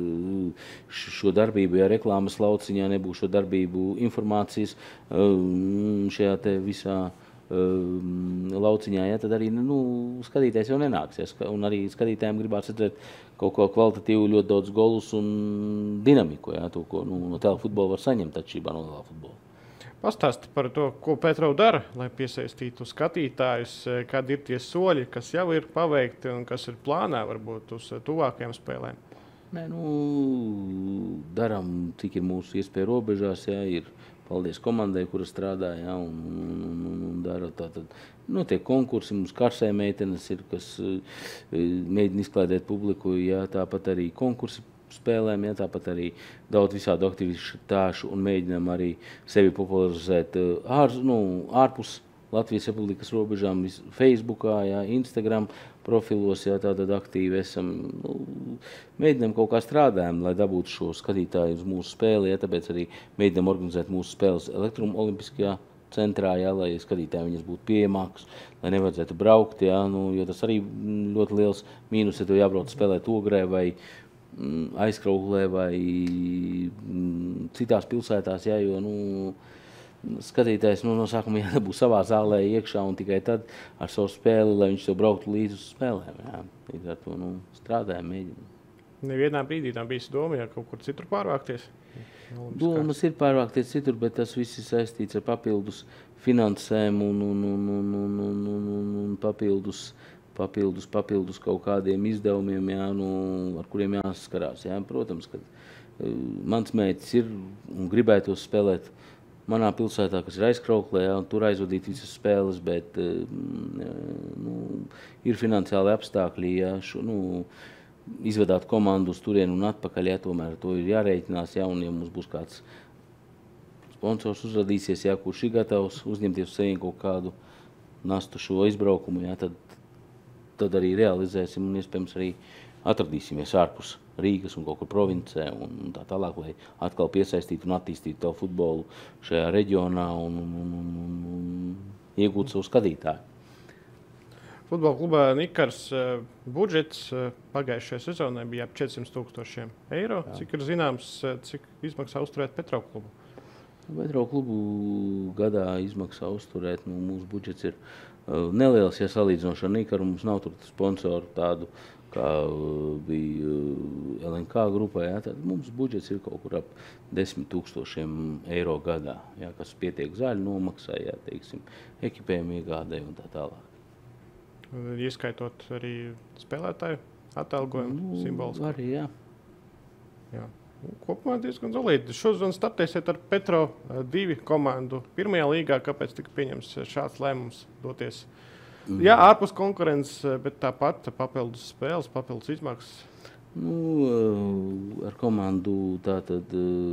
šo darbību, ja reklāmas lauciņā nebūs šo darbību informācijas šajā te visā lauciņā, ja, tad arī, nu, skatītājs jau nenāks, ja, un arī skatītājiem gribās redzēt kaut ko kvalitatīvu, ļoti daudz golus un dinamiku, ja, to, ko, nu, no telefutbola var saņemt atšķirībā no lielā futbola. Pastāsti par to, ko Petrov dara, lai piesaistītu skatītājus, kādi ir tie soļi, kas jau ir paveikti un kas ir plānā varbūt uz tuvākajām spēlēm. Nē, nu, daram, cik ir mūsu iespēja robežās, ja, ir paldies komandai, kura strādā, ja, un, un, un, un dara tātad, nu, tie konkursi, mums karsē meitenes ir, kas mēģina izklaidēt publiku, ja, tāpat arī konkursi spēlēm, ja, tāpat arī daudz visādu aktivitāšu un mēģinām arī sevi popularizēt ār, nu, ārpus Latvijas Republikas robežām, Facebookā, jā, Instagram profilos, jā, tātad aktīvi esam, nu, mēģinām kaut kā strādājam, lai dabūtu šo skatītāju uz mūsu spēli, jā, tāpēc arī mēģinām organizēt mūsu spēles Elektrum olimpiskajā centrā, jā, lai skatītāji viņas būtu pieejamākas, lai nevajadzētu braukt, jā, nu, jo tas arī ļoti liels mīnus, ja tev jābrauc spēlēt Ogrē vai Aizkrauklē vai citās pilsētās, jā, jo, nu, skatītājs nu, no sākuma jādabū savā zālē iekšā un tikai tad ar savu spēli, lai viņš tev brauktu līdz uz spēlēm, jā. Līdz ar to, nu, strādājam, mēģinām. Nevienā brīdī tam bijis doma, ja kaut kur citur pārvākties? Domas ir pārvākties citur, bet tas viss ir saistīts ar papildus finansēm un, un, un, un, un, un, un, un papildus papildus, papildus kaut kādiem izdevumiem, jā, nu, ar kuriem jāsaskarās. Jā. Protams, ka uh, mans mērķis ir un gribētos spēlēt manā pilsētā, kas ir Aizkrauklē, jā, un tur aizvadīt visas spēles, bet uh, nu, ir finansiāli apstākļi, jā, šo, nu, izvedāt komandu uz turienu un atpakaļ, jā, tomēr to ir jārēķinās, jā, un ja mums būs kāds sponsors uzradīsies, jā, kurš ir gatavs uzņemties uz sevi kaut kādu nastu šo izbraukumu, jā, tad tad arī realizēsim un iespējams arī atradīsimies ārpus Rīgas un kaut kur provincē un tā tālāk, lai atkal piesaistītu un attīstītu to futbolu šajā reģionā un, un, un, un, un iegūt savu skatītāju. Futbola klubā Nikars uh, budžets uh, pagājušajā sezonā bija ap četrsimt tūkstošiem eiro. Jā. Cik ir zināms, uh, cik izmaksā uzturēt Petrov klubu? Petrov klubu gadā izmaksā uzturēt, nu, mūsu budžets ir uh, neliels, ja salīdzinoši ar Nikaru, mums nav tur sponsoru tādu, kā uh, bija uh, L N K grupā, jā, tad mums budžets ir kaut kur ap desmit tūkstošiem eiro gadā, jā, kas pietiek zaļu nomaksā, jā, teiksim, ekipējumu iegādē un tā tālāk. Ieskaitot arī spēlētāju atalgojumu, nu, simbolisku? Arī, jā. Jā. Kopumā diezgan solīti. Šodien startēsiet ar Petro divi komandu pirmajā līgā. Kāpēc tika pieņems šāds lēmums doties? Mm. Jā, ārpus konkurences, bet tāpat papildus spēles, papildus izmaksas. Nu, ar komandu tātad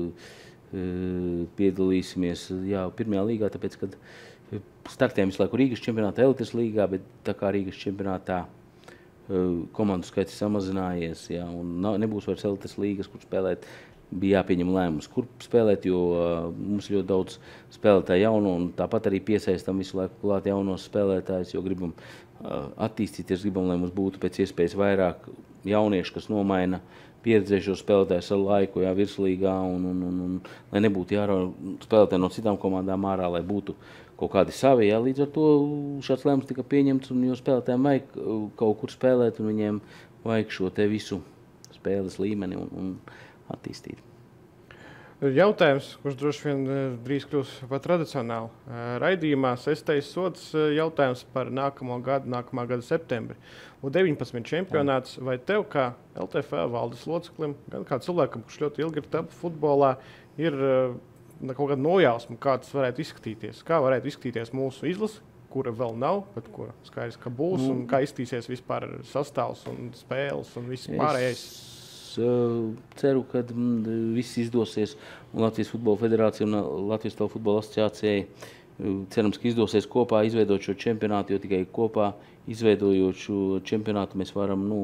piedalīsimies jā, pirmajā līgā, tāpēc, kad startējam visu laiku Rīgas čempionātā, Elites līgā, bet tā kā Rīgas čempionātā komandu skaits samazinājies, jā, un nebūs vairs Elites līgas, kur spēlēt, bija jāpieņem lēmums, kur spēlēt, jo uh, mums ļoti daudz spēlētāju jauno, un tāpat arī piesaistam visu laiku klāt jaunos spēlētājus, jo gribam uh, attīstīties, gribam, lai mums būtu pēc iespējas vairāk jauniešu, kas nomaina pieredzējušos spēlētājus ar laiku, jā, virslīgā, un, un, un, un lai nebūtu jārauj spēlētāji no citām komandām ārā, lai būtu kaut kādi savi, jā, līdz ar to šāds lēmums tika pieņemts, un jo spēlētājiem vajag kaut kur spēlēt, un viņiem vajag šo te visu spēles līmeni un, un attīstīt. Jautājums, kurš droši vien drīz kļūs par tradicionālu. Raidījumā sestais sods jautājums par nākamo gadu, nākamā gada septembri. U deviņpadsmit čempionāts, vai tev kā L T F valdes loceklim, gan kā cilvēkam, kurš ļoti ilgi ir tapu futbolā, ir kaut kāda nojausma, kā tas varētu izskatīties? Kā varētu izskatīties mūsu izlase, kura vēl nav, bet kura skaidrs, ka būs, un kā izskatīsies vispār sastāvs un spēles un viss pārējais? Es uh, ceru, ka mm, viss izdosies, un Latvijas Futbola Federācija un Latvijas Tautu futbola asociācijai uh, cerams, ka izdosies kopā izveidot šo čempionātu, jo tikai kopā izveidojot šo čempionātu mēs varam, nu,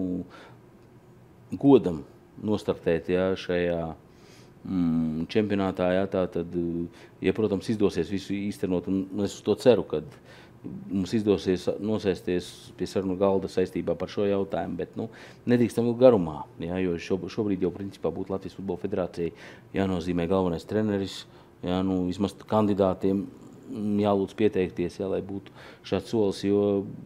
godam nostartēt, jā, šajā mm, čempionātā, jā, tā tad, ja, protams, izdosies visu īstenot, un es uz to ceru, kad mums izdosies nosēsties pie sarunu galda saistībā par šo jautājumu, bet, nu, nedrīkstam vēl garumā, jā, jo šo, šobrīd jau, principā, būtu Latvijas Futbola Federācijai jānozīmē galvenais treneris, jā, nu, vismaz kandidātiem jālūdz pieteikties, jā, lai būtu šāds solis, jo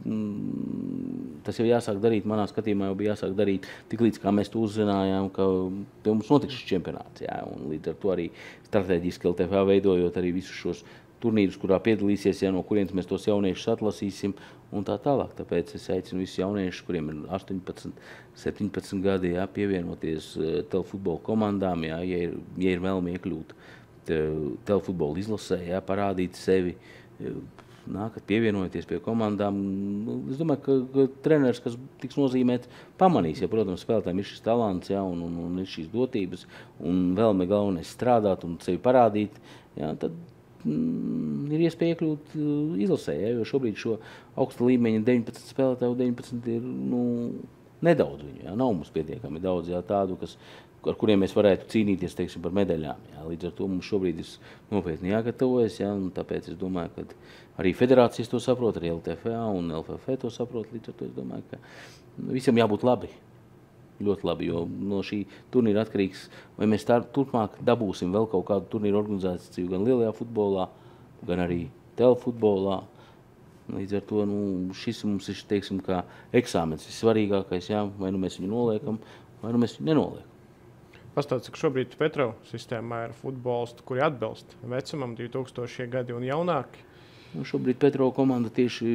mm, tas jau jāsāk darīt, manā skatījumā jau bija jāsāk darīt tik līdz, kā mēs to uzzinājām, ka pie mums notiks šis čempionāts, jā, un līdz ar to arī strateģiski L T F veidojot arī visus šos turnīrus, kurā piedalīsies, ja no kurienes mēs tos jauniešus atlasīsim un tā tālāk. Tāpēc es aicinu visus jauniešus, kuriem ir astoņpadsmit, septiņpadsmit gadi, jā, pievienoties telefutbola komandām, jā, ja ir, ja ir vēlme iekļūt telefutbola izlasē, jā, parādīt sevi, nākat pievienoties pie komandām. Es domāju, ka, ka treneris, kas tiks nozīmēts, pamanīs, ja, protams, spēlētājiem ir šis talants, jā, un, un, un ir šīs dotības, un vēlme galvenais strādāt un sevi parādīt, jā, tad mm, ir iespēja iekļūt uh, izlasē, ja, jo šobrīd šo augsta līmeņa deviņpadsmit spēlētāju deviņpadsmit ir nu, nedaudz viņu, ja, nav mums pietiekami daudz, ja, tādu, kas, ar kuriem mēs varētu cīnīties, teiksim, par medaļām. Ja. Līdz ar to mums šobrīd ir nopietni jāgatavojas, ja, un tāpēc es domāju, ka arī federācijas to saprot, arī L T F A un L F F to saprot, līdz ar to es domāju, ka visam jābūt labi. Ļoti labi, jo no šī turnīra atkarīgs, vai mēs tā turpmāk dabūsim vēl kaut kādu turnīru organizāciju gan lielajā futbolā, gan arī telefutbolā. Līdz ar to nu, šis mums ir, teiksim, kā eksāmens vissvarīgākais, jā, vai nu mēs viņu noliekam, vai nu mēs viņu nenoliekam. Pastāstiet, ka šobrīd Petrova sistēmā ir futbolisti, kuri atbilst vecumam divi tūkstošie gadi un jaunāki. Nu, šobrīd Petrova komanda tieši,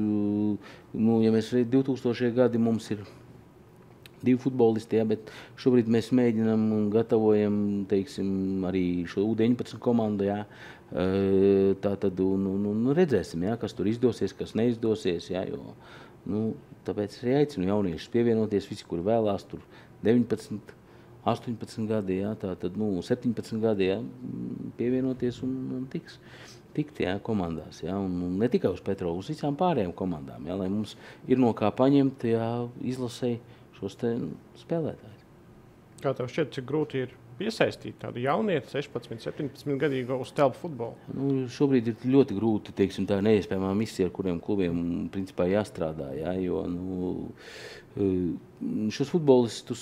nu, ja mēs divi tūkstošie gadi mums ir divi futbolisti, jā, bet šobrīd mēs mēģinām un gatavojam, teiksim, arī šo U deviņpadsmit komandu, jā, tā tad, un, un, un redzēsim, jā, kas tur izdosies, kas neizdosies, jā, jo, nu, tāpēc arī aicinu jauniešus pievienoties, visi, kuri vēlās, tur deviņpadsmit, astoņpadsmit gadi, jā, tā tad, nu, septiņpadsmit gadi, jā, pievienoties un, un tiks, tikt, jā, komandās, jā, un, un ne tikai uz Petrovu, uz visām pārējām komandām, jā, lai mums ir no kā paņemt, jā, izlasēji šos te spēlētājus. Kā tev šķiet, cik grūti ir piesaistīt tādu jaunieti, sešpadsmit, septiņpadsmit gadīgu uz telpu futbolu? Nu, šobrīd ir ļoti grūti, teiksim, tā neiespējamā misija, ar kuriem klubiem principā jāstrādā, jā, jo nu, šos futbolistus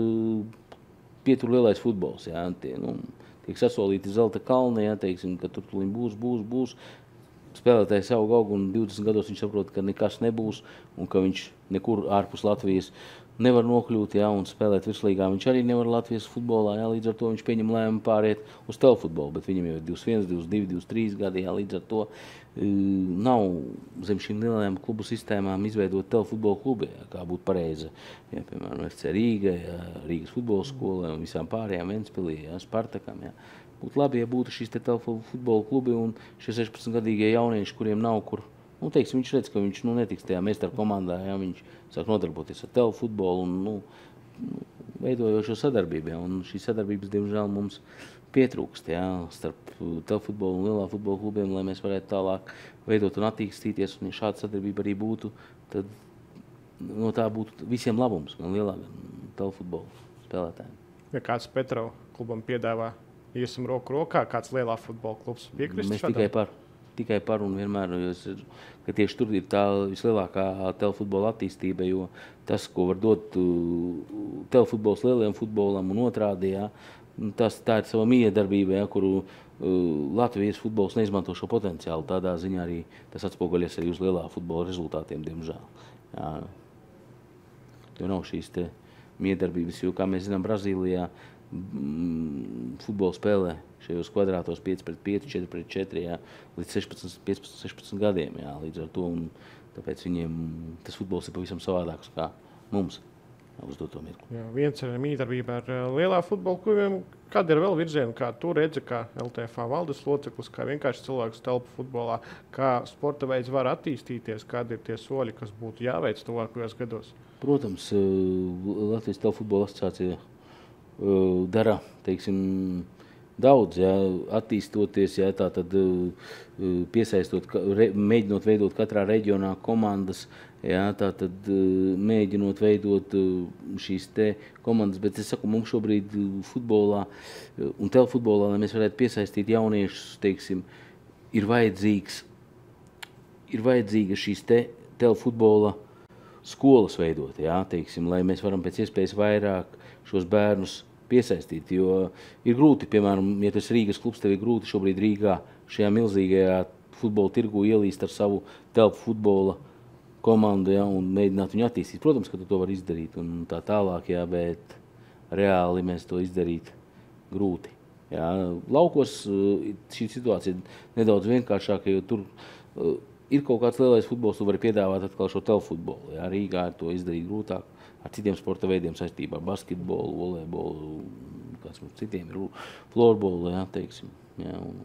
pietur lielais futbols, jā, tie, nu, tiek sasolīti zelta kalni, jā, teiksim, ka tur tuliņ būs, būs, būs. Spēlētājs aug, aug un divdesmit gados viņš saprot, ka nekas nebūs un ka viņš nekur ārpus Latvijas nevar nokļūt, jā, un spēlēt virslīgā. Viņš arī nevar Latvijas futbolā, jā, līdz ar to viņš pieņem lēmumu pāriet uz telefutbolu, bet viņam jau ir divdesmit viens, divdesmit divi, divdesmit trīs gadi, jā, līdz ar to uh, nav zem šīm lielajām klubu sistēmām izveidot telefutbolu klubi, jā, kā būtu pareizi, jā, piemēram, F C Rīga, jā, Rīgas futbola skola un visām pārējām Ventspilī, jā, Spartakam, jā. Būtu labi, ja būtu šīs te telefutbola klubi un šie sešpadsmitgadīgie jaunieši, kuriem nav kur. Nu, teiksim, viņš redz, ka viņš nu, netiks tajā meistaru komandā, ja, viņš sāk nodarboties ar telefutbolu un nu, veidojošo sadarbību. Ja, un šī sadarbības, diemžēl, mums pietrūkst, ja, starp telefutbolu un lielā futbola klubiem, lai mēs varētu tālāk veidot un attīstīties. Un ja šāda sadarbība arī būtu, tad no tā būtu visiem labums, gan lielā, gan telefutbola spēlētājiem. Ja kāds Petrova klubam piedāvā iesim roku rokā, kāds lielā futbola klubs piekrist Mēs šādam? tikai par. Tikai par un vienmēr, jo, ka tieši tur ir tā vislielākā telefutbola attīstība, jo tas, ko var dot telefutbols lielajam futbolam un otrādi, jā, tas, tā ir sava miedarbība, jā, kuru uh, Latvijas futbols neizmanto šo potenciālu. Tādā ziņā arī tas atspoguļas arī uz lielā futbola rezultātiem, diemžēl. Jā. Jo nav šīs te miedarbības, jo, kā mēs zinām, Brazīlijā mm, futbola spēlē šajos kvadrātos pieci pret pieci, četri pret četri, jā, līdz sešpadsmit, piecpadsmit, sešpadsmit gadiem, jā, līdz ar to, un tāpēc viņiem tas futbols ir pavisam savādāks kā mums uz doto mirkli. Jā, viens ir mītarbība ar uh, lielā futbola klubiem. Kāda ir vēl virziena, kā tu redzi, kā L T F A valdes loceklis, kā vienkārši cilvēks telpu futbolā, kā sporta veids var attīstīties, kādi ir tie soļi, kas būtu jāveic tuvākajos gados? Protams, Latvijas telefutbola asociācija dara, teiksim, daudz, jā, attīstoties, jā, tā tad piesaistot, re, mēģinot veidot katrā reģionā komandas, jā, tā tad mēģinot veidot šīs te komandas, bet es saku, mums šobrīd futbolā un telefutbolā, lai mēs varētu piesaistīt jauniešus, teiksim, ir vajadzīgs, ir vajadzīga šīs te telefutbola skolas veidot, jā, teiksim, lai mēs varam pēc iespējas vairāk šos bērnus piesaistīt, jo ir grūti, piemēram, ja tas Rīgas klubs, tev ir grūti šobrīd Rīgā šajā milzīgajā futbola tirgu ielīst ar savu telpu futbola komandu, ja, un mēģināt viņu attīstīt. Protams, ka tu to var izdarīt un tā tālāk, ja, bet reāli mēs to izdarīt grūti. Ja. Laukos šī situācija nedaudz vienkāršāka, jo tur uh, ir kaut kāds lielais futbols, tu vari piedāvāt atkal šo telefutbolu. Ja. Rīgā ir to izdarīt grūtāk. Ar citiem sporta veidiem saistībā ar basketbolu, volejbolu, kāds mums citiem ir florbolu, jā, teiksim. Jā, un...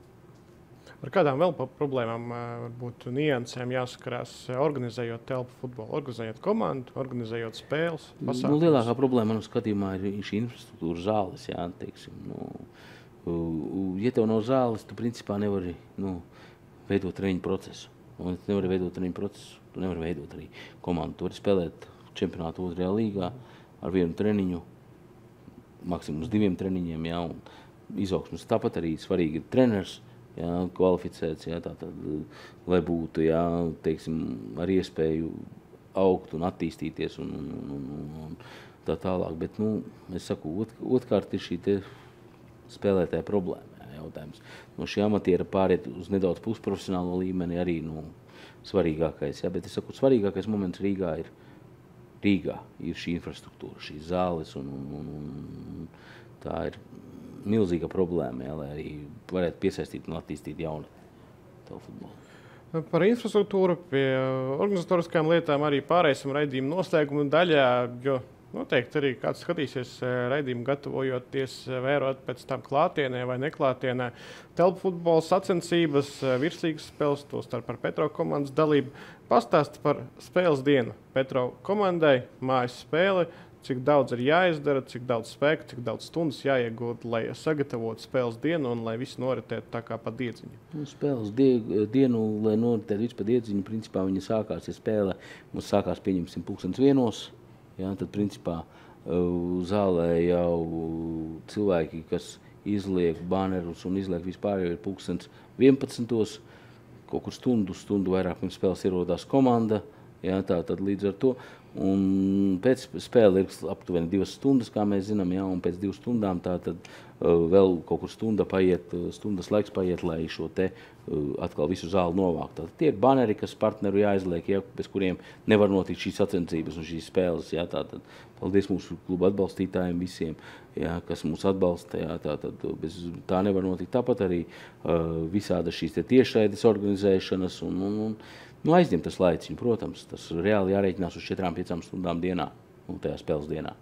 Ar kādām vēl problēmām varbūt niansēm jāsakarās organizējot telpu futbolu, organizējot komandu, organizējot spēles, pasākumus? Nu, lielākā problēma manā skatījumā ir šī infrastruktūra zāles, jā, teiksim. Nu, Ja tev nav zāles, tu principā nevari nu, veidot treniņu procesu. Un tu nevari veidot treniņu procesu, tu nevari veidot arī komandu. Tu vari spēlēt čempionātu otrajā līgā ar vienu treniņu, maksimums diviem treniņiem, jā, un izaugsmas. Tāpat arī svarīgi ir treneris, jā, kvalificēts, jā, tātad, lai būtu, jā, teiksim, ar iespēju augt un attīstīties un, un, un, un, un tā tālāk. Bet, nu, es saku, ot, otkārt ir šī te spēlētāja problēma, jā, jautājums. No šī amatiera pāriet uz nedaudz pusprofesionālo līmeni arī, nu, svarīgākais, jā, bet es saku, svarīgākais moments Rīgā ir Rīgā, ir šī infrastruktūra, šīs zāles, un, un, un tā ir milzīga problēma, jā, lai arī varētu piesaistīt un attīstīt jaunu tavu futbolu. Par infrastruktūru, pie organizatoriskām lietām arī pārēsim raidījumu noslēgumu daļā, jo noteikti arī kāds skatīsies raidījumu gatavojoties, vērot pēc tam klātienē vai neklātienē. Telpu futbola sacensības, virslīgas spēles, tostarp ar Petro komandas dalību. Pastāst par spēles dienu Petro komandai, mājas spēle, cik daudz ir jāizdara, cik daudz spēka, cik daudz stundas jāiegūt, lai sagatavotu spēles dienu un lai viss noritētu tā kā pa diedziņu. Nu, spēles die, dienu, lai noritētu viss pa diedziņu, principā viņa sākās, ja spēle mums sākās, pieņemsim, pulkstens vienos. Ja, tad, principā, zālē jau cilvēki, kas izliek banerus un izliek vispār, jau ir pulkstens vienpadsmitos, kaut kur stundu, stundu vairāk pirms spēles ierodās komanda, ja, tā tad līdz ar to. Un pēc spēle ir aptuveni divas stundas, kā mēs zinām, ja, un pēc divu stundām tā tad uh, vēl kaut kur stunda paiet, stundas laiks paiet, lai šo te uh, atkal visu zāli novākt. Tātad tie ir baneri, kas partneru jāizliek, ja, bez kuriem nevar notikt šīs sacensības un šīs spēles. Ja, tātad, paldies mūsu kluba atbalstītājiem visiem, ja, kas mūs atbalsta. Ja, tātad, bez tā nevar notikt. Tāpat arī uh, visāda šīs te tiešraides organizēšanas un, un, un nu, aizņem tas laiciņu, protams, tas reāli jārēķinās uz četrām piecām stundām dienā, un tajā spēles dienā.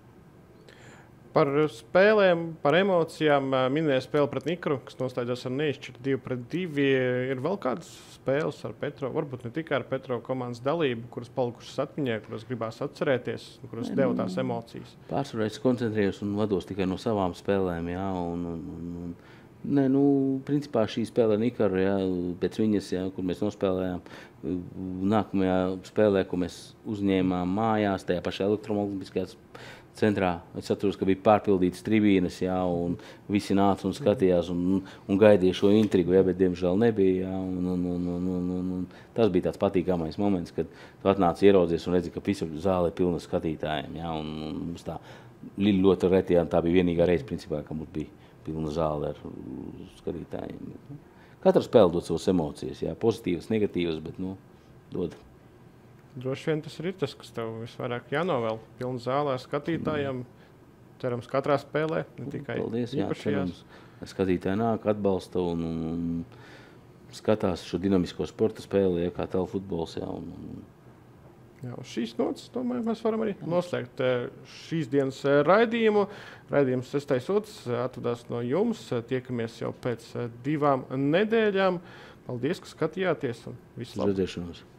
Par spēlēm, par emocijām minēja spēle pret Nikru, kas nostājās ar neizšķirtu divi pret divi. Ir vēl kādas spēles ar Petro, varbūt ne tikai ar Petro komandas dalību, kuras palikušas atmiņā, kuras gribās atcerēties, kuras deva tās emocijas. Pārsvarā es koncentrējos un vados tikai no savām spēlēm, jā, un, un, un, un Nē, nu, principā šī spēle ar Nikaru, ja, pēc viņas, ja, kur mēs nospēlējām, nākamajā spēlē, ko mēs uzņēmām mājās, tajā pašā elektromobiliskajā centrā. Es atceros, ka bija pārpildītas tribīnes, ja, un visi nāca un skatījās un, un gaidīja šo intrigu, ja, bet diemžēl nebija. Ja, un, un, un, un, un, un, un tas bija tāds patīkamais moments, kad tu atnāc ieraudzies un redzi, ka visa zāle ir pilna skatītājiem. Ja, un, un mums tā ļoti reti, ja, tā bija vienīgā reize, principā, ka mums bija pilna zāle ar skatītājiem. Katra spēle dod savas emocijas, jā, pozitīvas, negatīvas, bet, nu, dod. Droši vien tas ir tas, kas tev visvairāk jānovēl. Pilna zālē ar skatītājiem, cerams, katrā spēlē, ne tikai Paldies, jā, īpašajās. cerams, skatītāji nāk, atbalsta un, un, un skatās šo dinamisko sporta spēli, ja, kā telpu futbols, jā, un, un Jā, šīs notas, domāju, mēs varam arī noslēgt šīs dienas raidījumu. Raidījums sestais otrs atvadās no jums. Tiekamies jau pēc divām nedēļām. Paldies, ka skatījāties un visu labu. Redzēšanos.